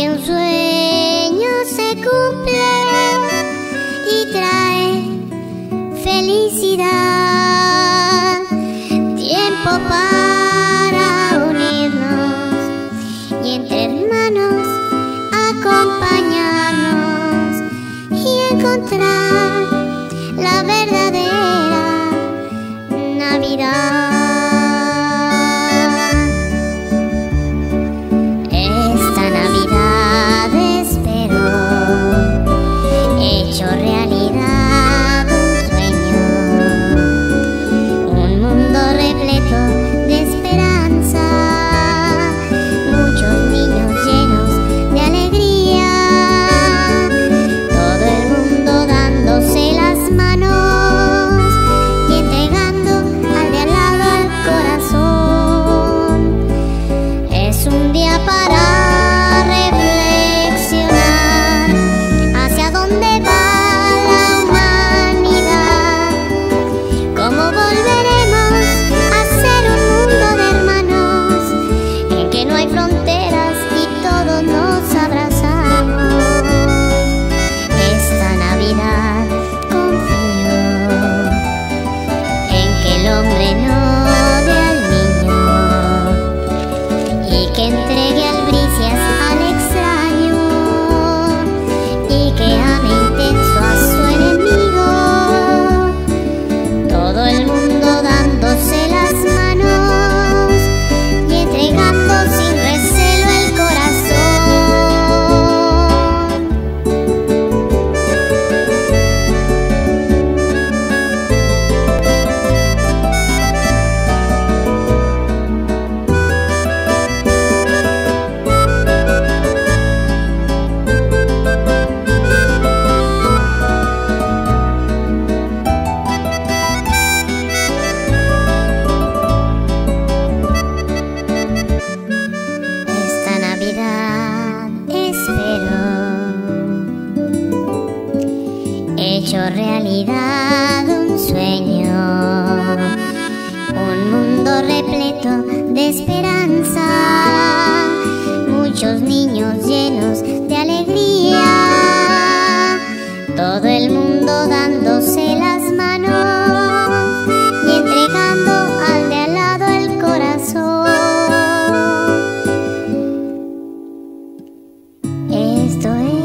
que un sueño se cumple y trae felicidad, tiempo para unirnos y entre hermanos acompañarnos y encontrar la verdadera Navidad. Esta Navidad espero hecho realidad un sueño, un mundo repleto de esperanza, muchos niños llenos de alegría, todo el mundo dándose las manos y entregando al de al lado el corazón. Es un día para reflexionar hacia dónde va la humanidad, cómo volveremos a ser un mundo de hermanos en que no hay fronteras y todos nos abrazamos. Esta Navidad confío en que el hombre no dé al niño y que entregue albricias al extraño y que ame intenso a su enemigo, todo el mundo dándose las manos y entregando sin recelo el corazón. Esta Navidad espero hecho realidad un sueño, un mundo repleto de esperanza, muchos niños llenos de alegría, todo el mundo dándose las manos y entregando al de al lado el corazón. Esto es